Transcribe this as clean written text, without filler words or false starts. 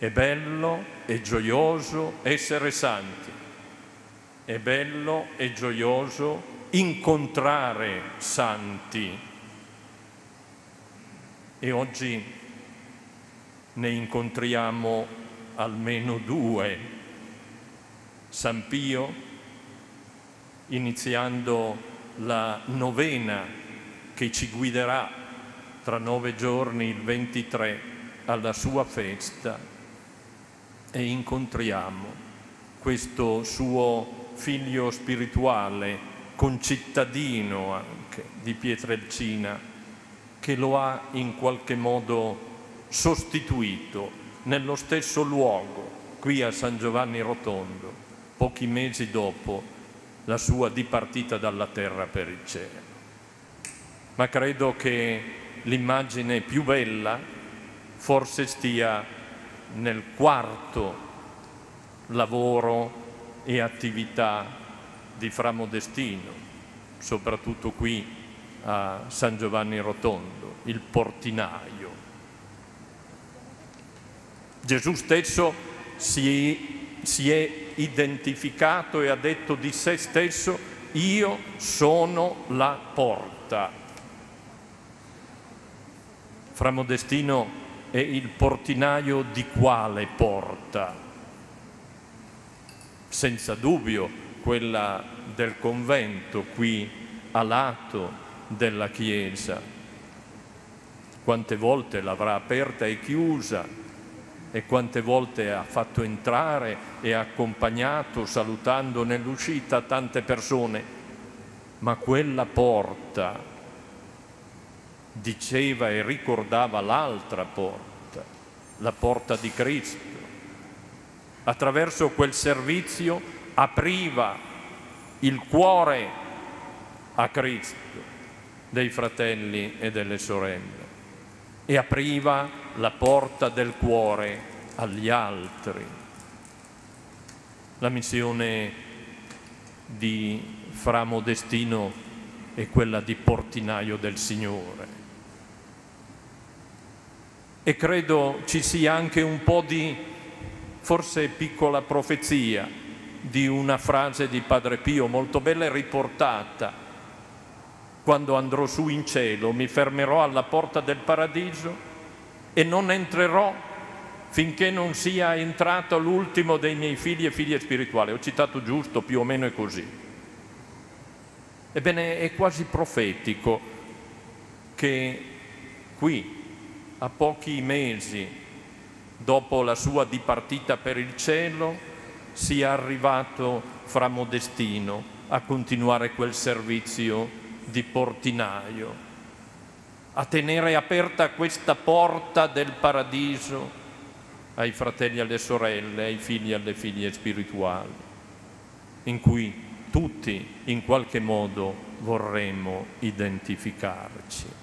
È bello e gioioso essere santi. È bello e gioioso incontrare santi. E oggi ne incontriamo almeno due. San Pio, iniziando la novena che ci guiderà tra 9 giorni, il 23, alla sua festa, e incontriamo questo suo figlio spirituale, concittadino anche di Pietrelcina, che lo ha in qualche modo sostituito nello stesso luogo, qui a San Giovanni Rotondo, pochi mesi dopo la sua dipartita dalla terra per il cielo. Ma credo che l'immagine più bella forse stia nel quarto lavoro e attività di Fra Modestino, soprattutto qui a San Giovanni Rotondo, il portinaio. Gesù stesso si è identificato e ha detto di se stesso: io sono la porta. Fra Modestino è il portinaio di quale porta? Senza dubbio quella del convento, qui a lato della chiesa. Quante volte l'avrà aperta e chiusa, e quante volte ha fatto entrare e accompagnato, salutando nell'uscita, tante persone. Ma quella porta diceva e ricordava l'altra porta, la porta di Cristo. Attraverso quel servizio apriva il cuore a Cristo dei fratelli e delle sorelle e apriva la porta del cuore agli altri. La missione di Fra Modestino è quella di portinaio del Signore. E credo ci sia anche un po' di, forse piccola profezia, di una frase di Padre Pio molto bella e riportata: quando andrò su in cielo mi fermerò alla porta del paradiso e non entrerò finché non sia entrato l'ultimo dei miei figli e figlie spirituali. Ho citato giusto, più o meno è così. Ebbene, è quasi profetico che qui, a pochi mesi dopo la sua dipartita per il cielo, sia arrivato Fra Modestino a continuare quel servizio di portinaio, a tenere aperta questa porta del paradiso ai fratelli e alle sorelle, ai figli e alle figlie spirituali, in cui tutti in qualche modo vorremmo identificarci.